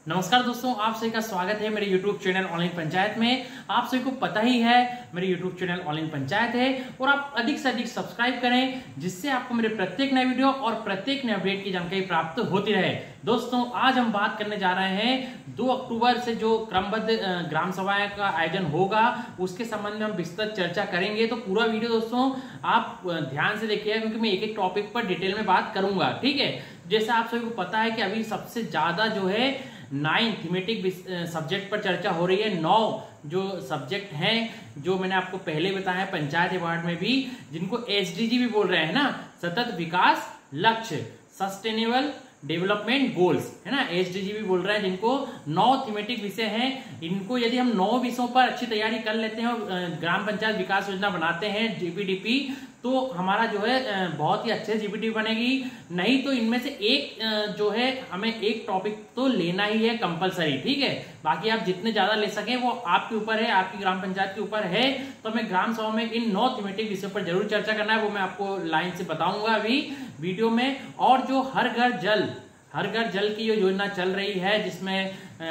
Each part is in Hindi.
नमस्कार दोस्तों, आप सभी का स्वागत है मेरे YouTube चैनल ऑनलाइन पंचायत में। आप सभी को पता ही है मेरे YouTube चैनल ऑनलाइन पंचायत है और आप अधिक से अधिक सब्सक्राइब करें, जिससे आपको मेरे प्रत्येक नए वीडियो और प्रत्येक नए अपडेट की जानकारी प्राप्त होती रहे। दोस्तों, आज हम बात करने जा रहे हैं 2 अक्टूबर से जो क्रमबद्ध ग्राम सभा का आयोजन होगा उसके संबंध में हम विस्तृत चर्चा करेंगे। तो पूरा वीडियो दोस्तों आप ध्यान से देखिएगा, क्योंकि मैं एक एक टॉपिक पर डिटेल में बात करूंगा। ठीक है, जैसे आप सभी को पता है कि अभी सबसे ज्यादा जो है 9 थीमेटिक सब्जेक्ट पर चर्चा हो रही है। 9 जो सब्जेक्ट हैं जो मैंने आपको पहले बताया है पंचायत अवार्ड में भी, जिनको SDG भी बोल रहे हैं ना, सतत विकास लक्ष्य, सस्टेनेबल डेवलपमेंट गोल्स, है ना, SDG भी बोल रहे हैं, जिनको 9 थीमेटिक विषय हैं। इनको यदि हम 9 विषयों पर अच्छी तैयारी कर लेते हैं और ग्राम पंचायत विकास योजना बनाते हैं GPDP, तो हमारा जो है बहुत ही अच्छे GPDP बनेगी। नहीं तो इनमें से एक जो है हमें एक टॉपिक तो लेना ही है कंपलसरी। ठीक है, बाकी आप जितने ज्यादा ले सकें वो आपके ऊपर है, आपकी ग्राम पंचायत के ऊपर है। तो हमें ग्राम सभा में इन 9 थीमेटिक विषयों पर जरूर चर्चा करना है, वो मैं आपको लाइन से बताऊंगा अभी वीडियो में। और जो हर घर जल की जो योजना चल रही है, जिसमें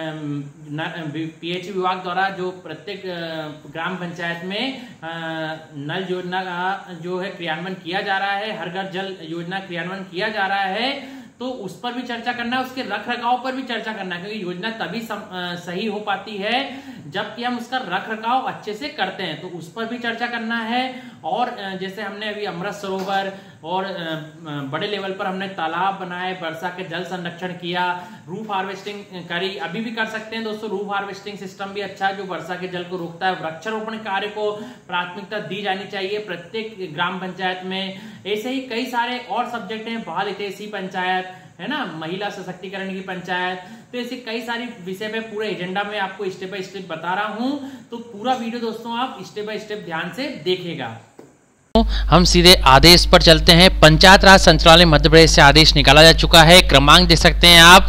PH विभाग द्वारा जो प्रत्येक ग्राम पंचायत में नल योजना का जो है क्रियान्वयन किया जा रहा है, हर घर जल योजना क्रियान्वयन किया जा रहा है, तो उस पर भी चर्चा करना है, उसके रख रखाव पर भी चर्चा करना है, क्योंकि योजना तभी सही हो पाती है जबकि हम उसका रख रखाव अच्छे से करते हैं, तो उस पर भी चर्चा करना है। और जैसे हमने अभी अमृत सरोवर और बड़े लेवल पर हमने तालाब बनाए, वर्षा के जल संरक्षण किया, रूफ हार्वेस्टिंग करी, अभी भी कर सकते हैं दोस्तों। रूफ हार्वेस्टिंग सिस्टम भी अच्छा है जो वर्षा के जल को रोकता है। वृक्षारोपण कार्य को प्राथमिकता दी जानी चाहिए प्रत्येक ग्राम पंचायत में। ऐसे ही कई सारे और सब्जेक्ट हैं, बाल हितैषी पंचायत, है ना, महिला सशक्तिकरण की पंचायत, तो ऐसे कई सारी विषय पे पूरे एजेंडा में आपको स्टेप बाय स्टेप बता रहा हूं। तो पूरा वीडियो दोस्तों आप स्टेप बाय स्टेप ध्यान से देखिएगा। हम सीधे आदेश पर चलते हैं। पंचायत राज संचालनालय मध्य प्रदेश से आदेश निकाला जा चुका है। क्रमांक देख सकते हैं आप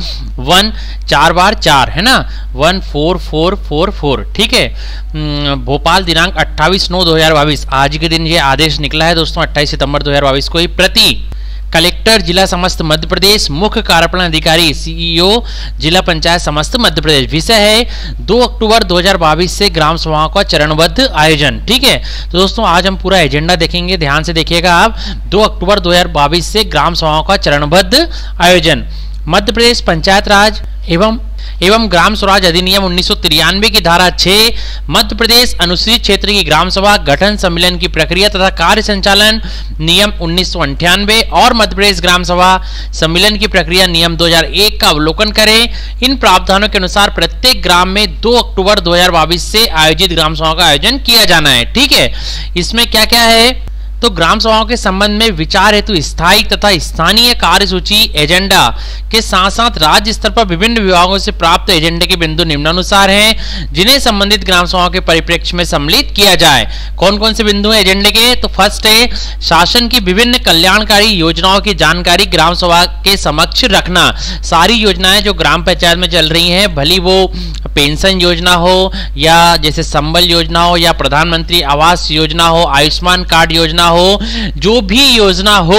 1 बार 4 है ना, 14444। ठीक है, भोपाल दिनांक 28/9/2022 आज के दिन ये आदेश निकला है दोस्तों। 28 सितंबर 2022 को ही प्रति कलेक्टर जिला समस्त मध्य प्रदेश, मुख्य कार्यपालन अधिकारी CEO जिला पंचायत समस्त मध्य प्रदेश। विषय है 2 अक्टूबर 2022 से ग्राम सभाओं का चरणबद्ध आयोजन। ठीक है, तो दोस्तों आज हम पूरा एजेंडा देखेंगे, ध्यान से देखिएगा आप। 2 अक्टूबर 2022 से ग्राम सभाओं का चरणबद्ध आयोजन। मध्य प्रदेश पंचायत राज एवं ग्राम स्वराज अधिनियम 1993 की धारा 6, मध्य प्रदेश अनुसूचित क्षेत्र की ग्राम सभा गठन सम्मेलन की प्रक्रिया तथा कार्य संचालन नियम 1998 और मध्य प्रदेश ग्राम सभा सम्मेलन की प्रक्रिया नियम 2001 का अवलोकन करें। इन प्रावधानों के अनुसार प्रत्येक ग्राम में 2 अक्टूबर 2022 से आयोजित ग्राम सभा का आयोजन किया जाना है। ठीक है, इसमें क्या क्या है, तो ग्राम सभाओं के संबंध में विचार हेतु स्थायी तथा स्थानीय कार्यसूची एजेंडा के साथ साथ राज्य स्तर पर विभिन्न विभागों से प्राप्त एजेंडे के बिंदु निम्नानुसार हैं, जिन्हें संबंधित ग्राम सभाओं के परिप्रेक्ष्य में सम्मिलित किया जाए। कौन कौन से बिंदु हैं एजेंडे के, तो फर्स्ट है शासन की विभिन्न कल्याणकारी योजनाओं की जानकारी ग्राम सभा के समक्ष रखना। सारी योजनाएं जो ग्राम पंचायत में चल रही हैं, भली वो पेंशन योजना हो या जैसे संबल योजना हो या प्रधानमंत्री आवास योजना हो, आयुष्मान कार्ड योजना हो, जो भी योजना हो,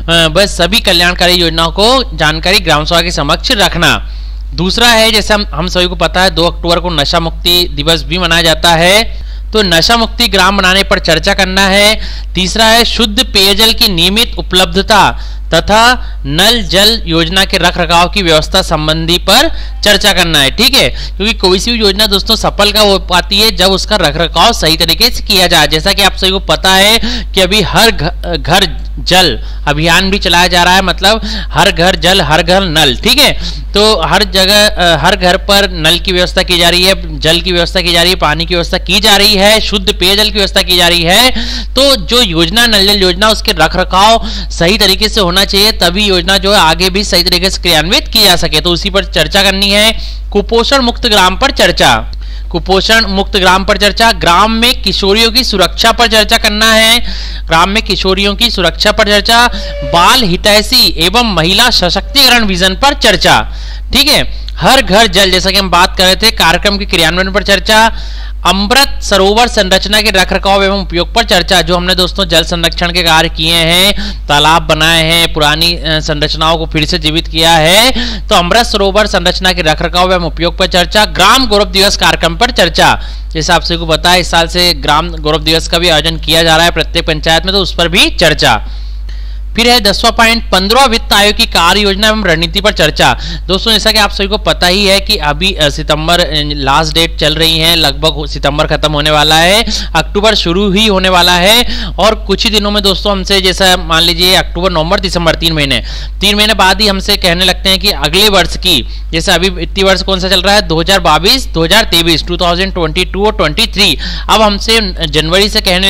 बस सभी कल्याणकारी योजनाओं को जानकारी ग्राम सभा के समक्ष रखना। दूसरा है, जैसे हम सभी को पता है 2 अक्टूबर को नशा मुक्ति दिवस भी मनाया जाता है, तो नशा मुक्ति ग्राम बनाने पर चर्चा करना है। तीसरा है शुद्ध पेयजल की नियमित उपलब्धता तथा नल जल योजना के रखरखाव की व्यवस्था संबंधी पर चर्चा करना है। ठीक है, क्योंकि कोई सी भी योजना दोस्तों सफल का हो पाती है जब उसका रखरखाव सही तरीके से किया जाए। जैसा कि आप सभी को पता है कि अभी हर घर जल अभियान भी चलाया जा रहा है, मतलब हर घर जल हर घर नल। ठीक है, तो हर जगह हर घर पर नल की व्यवस्था की जा रही है, जल की व्यवस्था की जा रही है, पानी की व्यवस्था की जा रही है, शुद्ध पेयजल की व्यवस्था की जा रही है। तो जो योजना नल जल योजना उसके रखरखाव सही तरीके से होना चाहिए, तभी योजना जो है आगे भी सही तरीके से क्रियान्वित की जा सके, तो उसी पर चर्चा करनी है। कुपोषण मुक्त ग्राम पर चर्चा, कुपोषण मुक्त ग्राम पर चर्चा। ग्राम में किशोरियों की सुरक्षा पर चर्चा करना है, ग्राम में किशोरियों की सुरक्षा पर चर्चा। बाल हितैषी एवं महिला सशक्तिकरण विजन पर चर्चा। ठीक है, हर घर जल, जैसा कि हम बात कर रहे थे, कार्यक्रम के क्रियान्वयन पर चर्चा। अमृत सरोवर संरचना के रखरखाव एवं उपयोग पर चर्चा, जो हमने दोस्तों जल संरक्षण के कार्य किए हैं, तालाब बनाए हैं, पुरानी संरचनाओं को फिर से जीवित किया है, तो अमृत सरोवर संरचना के रखरखाव एवं उपयोग पर चर्चा। ग्राम गौरव दिवस कार्यक्रम पर चर्चा, जैसे आप सभी को पता है इस साल से ग्राम गौरव दिवस का भी आयोजन किया जा रहा है प्रत्येक पंचायत में, तो उस पर भी चर्चा। फिर है 10वां पॉइंट, 15वां वित्त आयोग की कार्य योजना एवं रणनीति पर चर्चा। दोस्तों जैसा कि आप सभी को पता ही है कि अभी सितंबर लास्ट डेट चल रही है, लगभग सितंबर खत्म होने वाला है, अक्टूबर शुरू ही होने वाला है, और कुछ ही दिनों में दोस्तों हमसे, जैसा मान लीजिए अक्टूबर नवंबर दिसंबर 3 महीने बाद ही हमसे कहने लगते हैं कि अगले वर्ष की, जैसे अभी वित्तीय वर्ष कौन सा चल रहा है 2022-2023, 2022 और 23, अब हमसे जनवरी से कहने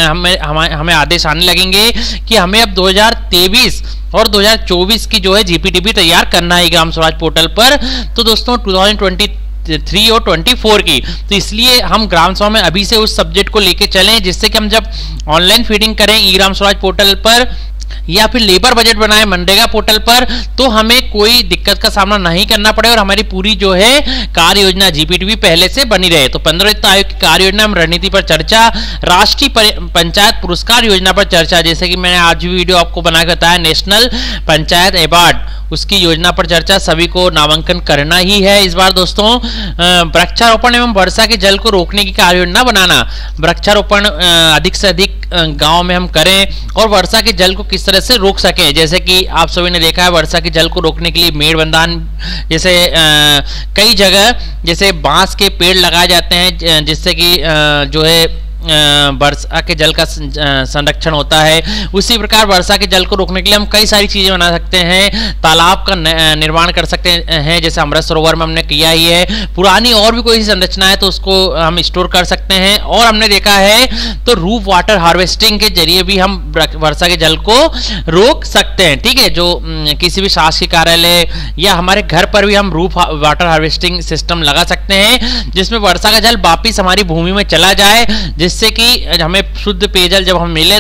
हमें आदेश आने लगेंगे कि हमें अब 2023 और 2024 की जो है जीपीडीपी तैयार करना है ग्राम स्वराज पोर्टल पर, तो दोस्तों 2023 और 24 की, तो इसलिए हम ग्राम सभा में अभी से उस सब्जेक्ट को लेके चलें, जिससे कि हम जब ऑनलाइन फीडिंग करें ई ग्राम स्वराज पोर्टल पर या फिर लेबर बजट बनाए मनरेगा पोर्टल पर, तो हमें कोई दिक्कत का सामना नहीं करना पड़े और हमारी पूरी जो है कार्य योजना जीपीडीपी पहले से बनी रहे। तो 15वें वित्त आयोग की कार्य योजना एवं रणनीति पर चर्चा। राष्ट्रीय पंचायत पुरस्कार योजना पर चर्चा, जैसे कि मैंने आज भी वीडियो आपको बना के बताया, नेशनल पंचायत अवार्ड, उसकी योजना पर चर्चा। सभी को नामांकन करना ही है इस बार दोस्तों। वृक्षारोपण एवं वर्षा के जल को रोकने की कार्य योजना बनाना, वृक्षारोपण अधिक से अधिक गांव में हम करें और वर्षा के जल को किस तरह से रोक सकें। जैसे कि आप सभी ने देखा है, वर्षा के जल को रोकने के लिए मेड़बंधान जैसे कई जगह जैसे बांस के पेड़ लगाए जाते हैं, जिससे कि जो है वर्षा के जल का संरक्षण होता है। उसी प्रकार वर्षा के जल को रोकने के लिए हम कई सारी चीजें बना सकते हैं, तालाब का निर्माण कर सकते हैं, जैसे अमृत सरोवर में हमने किया ही है। पुरानी और भी कोई संरचना है तो उसको हम स्टोर कर सकते हैं, और हमने देखा है तो रूफ वाटर हार्वेस्टिंग के जरिए भी हम वर्षा के जल को रोक सकते हैं। ठीक है, जो किसी भी शासकीय कार्यालय या हमारे घर पर भी हम रूफ वाटर हार्वेस्टिंग सिस्टम लगा सकते हैं, जिसमें वर्षा का जल वापिस हमारी भूमि में चला जाए, जिससे कि हमें शुद्ध पेयजल जब हम मिले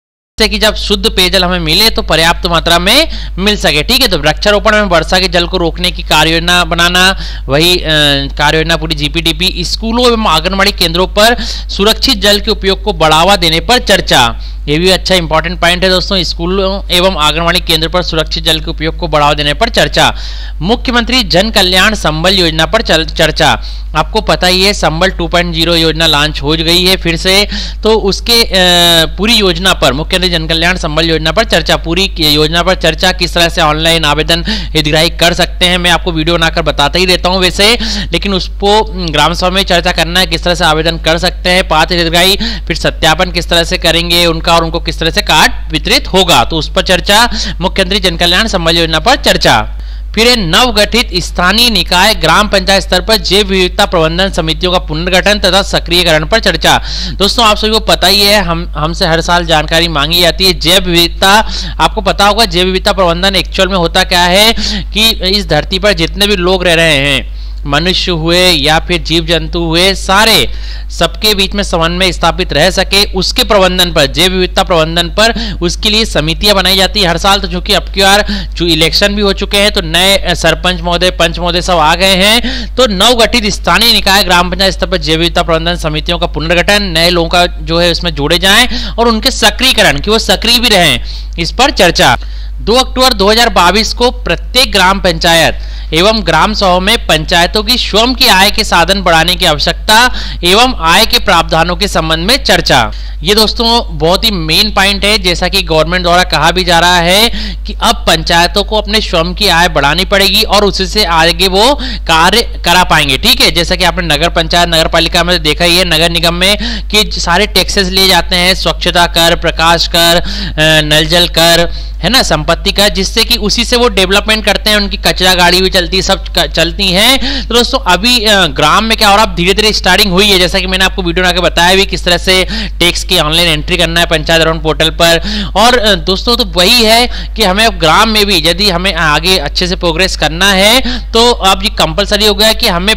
तो पर्याप्त मात्रा में मिल सके। ठीक है, तो वृक्षारोपण में वर्षा के जल को रोकने की कार्य योजना बनाना, वही कार्य योजना पूरी जीपीडीपी। स्कूलों एवं आंगनबाड़ी केंद्रों पर सुरक्षित जल के उपयोग को बढ़ावा देने पर चर्चा, ये भी अच्छा इंपॉर्टेंट पॉइंट है दोस्तों। स्कूलों एवं आंगनबाड़ी केंद्र पर सुरक्षित जल के उपयोग को बढ़ावा देने पर चर्चा। मुख्यमंत्री जन कल्याण संबल योजना पर चर्चा। आपको पता ही है संबल 2.0 योजना लॉन्च हो गई है फिर से, तो उसके पूरी योजना पर, मुख्यमंत्री जन कल्याण संबल योजना पर चर्चा, पूरी योजना पर चर्चा, किस तरह से ऑनलाइन आवेदन हितग्राही कर सकते हैं। मैं आपको वीडियो बनाकर बताता ही रहता हूं वैसे, लेकिन उसको ग्राम सभा में चर्चा करना है, किस तरह से आवेदन कर सकते हैं पात्र हितग्राही, फिर सत्यापन किस तरह से करेंगे उनका और उनको किस तरह से कार्ड वितरित होगा, तो उस पर चर्चा। मुख्यमंत्री जन कल्याण संबल योजना पर चर्चा। फिर नवगठित स्थानीय निकाय ग्राम पंचायत स्तर पर जैव विविधता प्रबंधन समितियों का पुनर्गठन तथा सक्रियकरण पर चर्चा। दोस्तों आप सभी को पता ही है, हमसे हर साल जानकारी मांगी जाती है। जैव विविधता, आपको पता होगा जैव विविधता प्रबंधन एक्चुअल में होता क्या है कि इस धरती पर जितने भी लोग रह रहे हैं, मनुष्य हुए या फिर जीव जंतु हुए, सारे सबके बीच में समन्वय स्थापित रह सके, उसके प्रबंधन पर, जैव विविधता प्रबंधन पर, उसके लिए समितियां बनाई जाती है हर साल। तो चूंकि अब की बार जो इलेक्शन भी हो चुके हैं तो नए सरपंच महोदय, पंच महोदय सब आ गए हैं, तो नवगठित स्थानीय निकाय ग्राम पंचायत स्तर पर जैव विविधता प्रबंधन समितियों का पुनर्गठन, नए लोगों का जो है उसमें जोड़े जाएं और उनके सक्रियकरण, कि वो सक्रिय भी रहें, इस पर चर्चा। 2 अक्टूबर 2022 को प्रत्येक ग्राम पंचायत एवं ग्राम सभा में पंचायतों की स्वयं की आय के साधन बढ़ाने की आवश्यकता एवं आय के प्रावधानों के संबंध में चर्चा। ये दोस्तों बहुत ही मेन पॉइंट है, जैसा कि गवर्नमेंट द्वारा कहा भी जा रहा है कि अब पंचायतों को अपने स्वयं की आय बढ़ानी पड़ेगी और उसी से आगे वो कार्य करा पाएंगे। ठीक है, जैसा कि आपने नगर पंचायत, नगर पालिका में देखा ही है, नगर निगम में कि सारे टैक्सेस लिए जाते हैं, स्वच्छता कर, प्रकाश कर, नल जल कर, है ना, संपत्ति कर, जिससे कि उसी से वो डेवलपमेंट करते हैं, उनकी कचरा गाड़ी भी चलती है, सब चलती हैं। तो दोस्तों अभी ग्राम में क्या हो रहा है, धीरे धीरे स्टार्टिंग हुई है, जैसा कि मैंने आपको वीडियो बनाकर बताया भी किस तरह से टैक्स की ऑनलाइन एंट्री करना है पंचायत राउंड पोर्टल पर। और दोस्तों तो वही है कि हमें अब ग्राम में भी यदि हमें आगे अच्छे से प्रोग्रेस करना है तो अब ये कंपलसरी हो गया कि हमें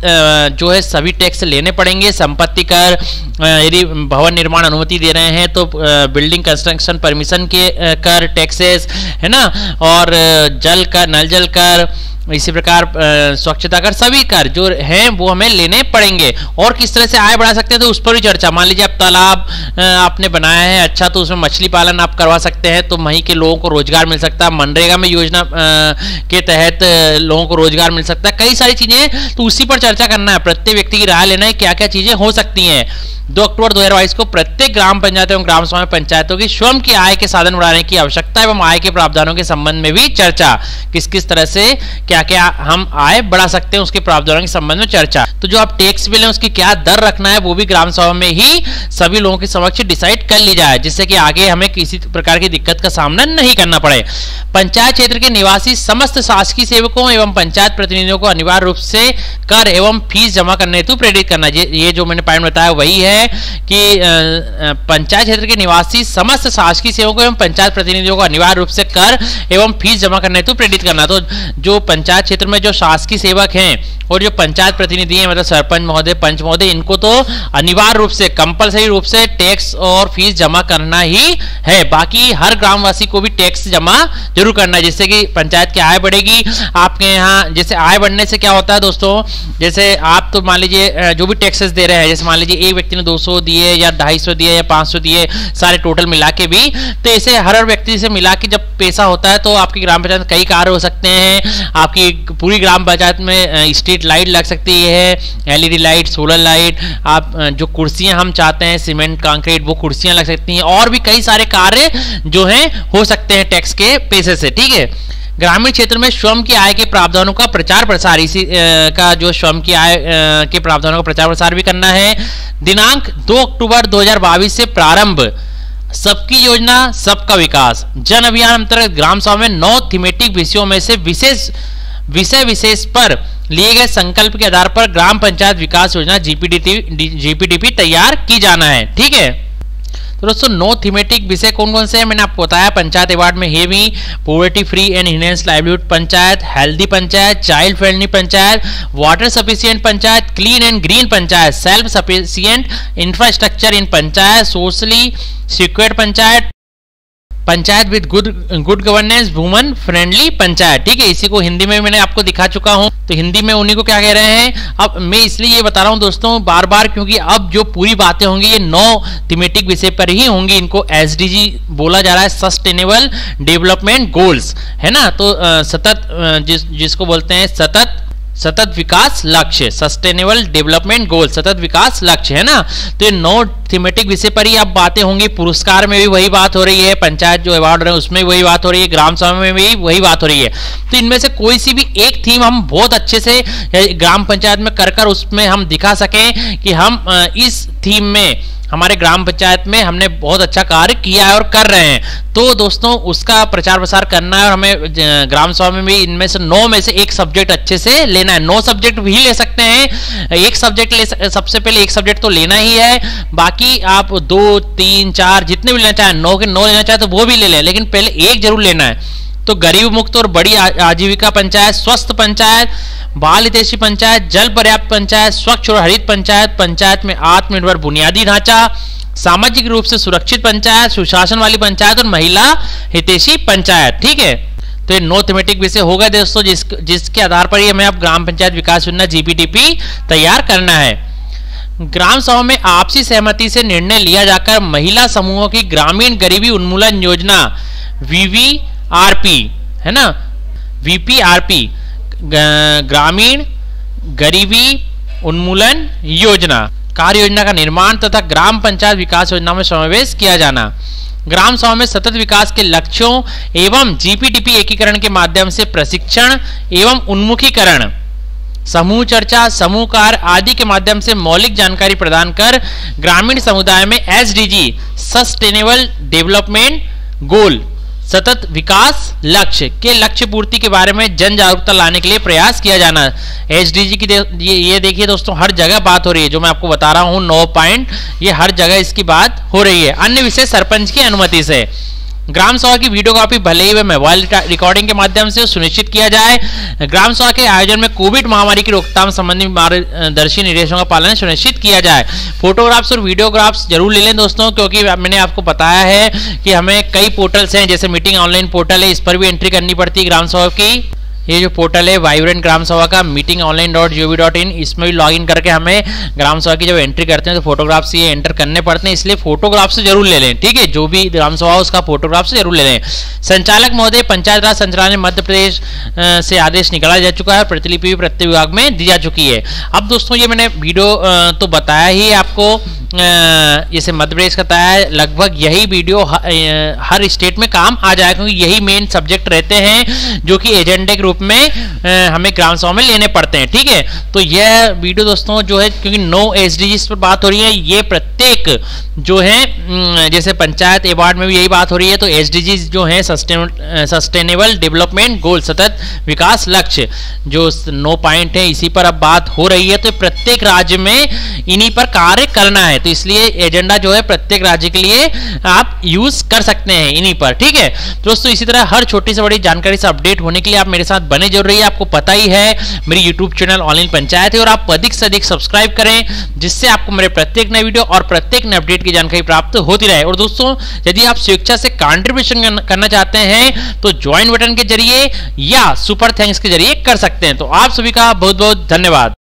जो है सभी टैक्स लेने पड़ेंगे। संपत्ति कर, यदि भवन निर्माण अनुमति दे रहे हैं तो बिल्डिंग कंस्ट्रक्शन परमिशन के कर, टैक्सेस, है ना, और जल कर, नल जल कर, इसी प्रकार स्वच्छता कर, सभी कर जो हैं वो हमें लेने पड़ेंगे। और किस तरह से आय बढ़ा सकते हैं तो उस पर भी चर्चा। मान लीजिए आप तालाब आपने बनाया है अच्छा, तो उसमें मछली पालन आप करवा सकते हैं, तो वहीं के लोगों को रोजगार मिल सकता है। मनरेगा में योजना के तहत लोगों को रोजगार मिल सकता है। कई सारी चीजें, तो उसी पर चर्चा करना है, प्रत्येक व्यक्ति की राय लेना है क्या क्या चीजें हो सकती हैं। 2 अक्टूबर 2022 को प्रत्येक ग्राम पंचायत एवं ग्राम सभा में पंचायतों की स्वयं की आय के साधन बढ़ाने की आवश्यकता एवं आय के प्रावधानों के संबंध में भी चर्चा। किस किस तरह से क्या क्या हम आय बढ़ा सकते हैं उसके प्रावधानों के संबंध में चर्चा। तो जो आप टैक्स बिल है उसकी क्या दर रखना है वो भी ग्राम सभा में ही सभी लोगों के समक्ष डिसाइड कर ली जाए, जिससे कि आगे हमें किसी प्रकार की दिक्कत का सामना नहीं करना पड़े। पंचायत क्षेत्र के निवासी समस्त शासकीय सेवकों एवं पंचायत प्रतिनिधियों को अनिवार्य रूप से कर एवं फीस जमा करने हेतु प्रेरित करना। ये जो मैंने पॉइंट बताया वही है कि पंचायत क्षेत्र के निवासी समस्त शासकीय सेवकों एवं पंचायत प्रतिनिधियों को अनिवार्य रूप से कर एवं फीस जमा करने हेतु प्रेरित करना। तो जो पंचायत क्षेत्र में जो शासकीय सेवक हैं और जो पंचायत प्रतिनिधि हैं, मतलब सरपंच महोदय, पंच महोदय, इनको तो अनिवार्य रूप से कंपलसरी रूप से टैक्स और फीस जमा करना ही है। बाकी हर ग्रामवासी को भी टैक्स जमा जरूर करना है, जिससे कि पंचायत की आय बढ़ेगी। आपके यहाँ जैसे आय बढ़ने से क्या होता है दोस्तों, जैसे आप तो मान लीजिए जो भी टैक्सेस दे रहे हैं, जैसे मान लीजिए एक व्यक्ति ने 200 दिए या 250 दिए या 500 दिए, सारे टोटल मिला के भी, तो ऐसे हर व्यक्ति से मिला के जब पैसा होता है तो आपकी ग्राम पंचायत कई कार्य हो सकते हैं। आपकी पूरी ग्राम पंचायत में स्ट्रीट लाइट लग सकती है, LED लाइट, सोलर लाइट, आप जो कुर्सियां हम चाहते हैं सीमेंट कंक्रीट वो कुर्सियां लग सकती हैं, और भी कई सारे कार्य जो हैं हो सकते हैं टैक्स के पैसे से। ठीक है, ग्रामीण क्षेत्र में श्रम की आय के प्रावधानों का प्रचार प्रसार, इसी का जो श्रम की आय के प्रावधानों का प्रचार प्रसार भी करना है। दिनांक 2 अक्टूबर 2022 से प्रारंभ सबकी योजना सबका विकास जन अभियान अंतर्गत ग्राम सभा में 9 थीमेटिक विषयों में से विषय विशेष पर लिए गए संकल्प के आधार पर ग्राम पंचायत विकास योजना GPDP तैयार की जाना है। ठीक है, तो दोस्तों 9 थीमेटिक विषय कौन कौन से हैं मैंने आपको बताया। पंचायत अवार्ड में है भी poverty free and enhance livelihood panchayat, healthy panchayat, child friendly panchayat, water sufficient panchayat, clean and green panchayat, self sufficient infrastructure in panchayat, socially secured panchayat, panchayat with good governance, woman friendly panchayat. ठीक है, इसी को हिंदी में मैंने आपको दिखा चुका हूं, तो हिंदी में उन्हीं को क्या कह रहे हैं। अब मैं इसलिए ये बता रहा हूं दोस्तों बार बार, क्योंकि अब जो पूरी बातें होंगी ये 9 थीमेटिक विषय पर ही होंगी। इनको SDG बोला जा रहा है, सस्टेनेबल डेवलपमेंट गोल्स, है ना। तो सतत जिसको बोलते हैं सतत विकास लक्ष्य, सस्टेनेबल डेवलपमेंट गोल, सतत विकास लक्ष्य, है ना। तो ये 9 थीमेटिक विषय पर ही अब बातें होंगी। पुरस्कार में भी वही बात हो रही है, पंचायत जो अवार्ड रहे उसमें वही बात हो रही है, ग्राम सभा में भी वही बात हो रही है। तो इनमें से कोई सी भी एक थीम हम बहुत अच्छे से ग्राम पंचायत में कर उसमें हम दिखा सकें कि हम इस थीम में हमारे ग्राम पंचायत में हमने बहुत अच्छा कार्य किया है और कर रहे हैं। तो दोस्तों उसका प्रचार प्रसार करना है, और हमें ग्राम सभा में भी इनमें से 9 में से एक सब्जेक्ट अच्छे से लेना है। 9 सब्जेक्ट भी ले सकते हैं, एक सब्जेक्ट सबसे पहले एक सब्जेक्ट तो लेना ही है, बाकी आप 2, 3, 4 जितने भी लेना चाहें, 9 के 9 लेना चाहे तो वो भी ले लें, लेकिन पहले एक जरूर लेना है। तो गरीब मुक्त और बड़ी आजीविका पंचायत, स्वस्थ पंचायत, बाल हितैषी पंचायत, जल पर्याप्त पंचायत, स्वच्छ और हरित पंचायत, पंचायत में आत्मनिर्भर बुनियादी ढांचा, सामाजिक रूप से सुरक्षित पंचायत, सुशासन वाली पंचायत और महिला हितैषी पंचायत। ठीक है, तो ये 9 थीमेटिक विषय होगा दोस्तों, जिसके आधार पर ही हमें अब ग्राम पंचायत विकास योजना GPDP तैयार करना है। ग्राम सभा में आपसी सहमति से निर्णय लिया जाकर महिला समूहों की ग्रामीण गरीबी उन्मूलन योजना VVRP, है ना, VPRP, ग्रामीण गरीबी उन्मूलन योजना कार्य योजना का निर्माण तथा ग्राम पंचायत विकास योजना में समावेश किया जाना। ग्राम सभा में सतत विकास के लक्ष्यों एवं GPDP एकीकरण के माध्यम से प्रशिक्षण एवं उन्मुखीकरण, समूह चर्चा, समूह कार्य आदि के माध्यम से मौलिक जानकारी प्रदान कर ग्रामीण समुदाय में SDG सस्टेनेबल डेवलपमेंट गोल, सतत विकास लक्ष्य के लक्ष्य पूर्ति के बारे में जन जागरूकता लाने के लिए प्रयास किया जाना। SDG की ये देखिए दोस्तों हर जगह बात हो रही है, जो मैं आपको बता रहा हूं 9 पॉइंट, ये हर जगह इसकी बात हो रही है। अन्य विषय सरपंच की अनुमति से ग्राम सभा की वीडियोग्राफी भले ही वह मोबाइल रिकॉर्डिंग के माध्यम से सुनिश्चित किया जाए। ग्राम सभा के आयोजन में कोविड महामारी की रोकथाम संबंधी मार्गदर्शी निर्देशों का पालन सुनिश्चित किया जाए। फोटोग्राफ्स और वीडियोग्राफ्स जरूर ले लें दोस्तों, क्योंकि मैंने आपको बताया है कि हमें कई पोर्टल्स हैं, जैसे मीटिंग ऑनलाइन पोर्टल है, इस पर भी एंट्री करनी पड़ती है ग्राम सभा की। ये जो पोर्टल है वाइब्रेंट ग्राम सभा का meetingonline.gov.in, इसमें भी लॉगिन करके हमें ग्राम सभा की जब एंट्री करते हैं तो फोटोग्राफ्स ये एंटर करने पड़ते हैं, इसलिए फोटोग्राफ से जरूर ले लें। ठीक है, जो भी ग्राम सभा उसका फोटोग्राफ से जरूर ले लें। संचालक महोदय, पंचायत राज संचालनालय मध्य प्रदेश से आदेश निकाला जा चुका है, प्रतिलिपि भी प्रत्येक विभाग में दी जा चुकी है। अब दोस्तों ये मैंने वीडियो तो बताया ही आपको, जैसे मध्य प्रदेश का बताया, लगभग यही वीडियो हर स्टेट में काम आ जाएगा, क्योंकि यही मेन सब्जेक्ट रहते हैं जो कि एजेंडे के रूप में हमें ग्राम सभा में लेने पड़ते हैं। ठीक है, तो यह वीडियो दोस्तों जो है, क्योंकि 9 SDGs पर बात हो रही है, ये प्रत्येक जो है जैसे पंचायत अवार्ड में भी यही बात हो रही है, तो SDGs जो है सस्टेनेबल डेवलपमेंट गोल, सतत विकास लक्ष्य, जो 9 पॉइंट है, इसी पर अब बात हो रही है। तो प्रत्येक राज्य में इन्हीं पर कार्य करना है, तो इसलिए एजेंडा जो है प्रत्येक राज्य के लिए आप यूज कर सकते हैं इन्हीं पर। ठीक है दोस्तों, इसी तरह हर छोटी से बड़ी जानकारी से अपडेट होने के लिए आप मेरे साथ बने जरूर रहिए। आपको पता ही है मेरी यूट्यूब चैनल ऑनलाइन पंचायत है, और आप अधिक से अधिक सब्सक्राइब करें, जिससे आपको मेरे प्रत्येक नए वीडियो और प्रत्येक नए अपडेट की जानकारी प्राप्त होती रहे। और दोस्तों, यदि आप स्वेच्छा से कंट्रीब्यूशन करना चाहते हैं तो ज्वाइन बटन के जरिए या सुपर थैंक्स के जरिए कर सकते हैं। तो आप सभी का बहुत बहुत धन्यवाद।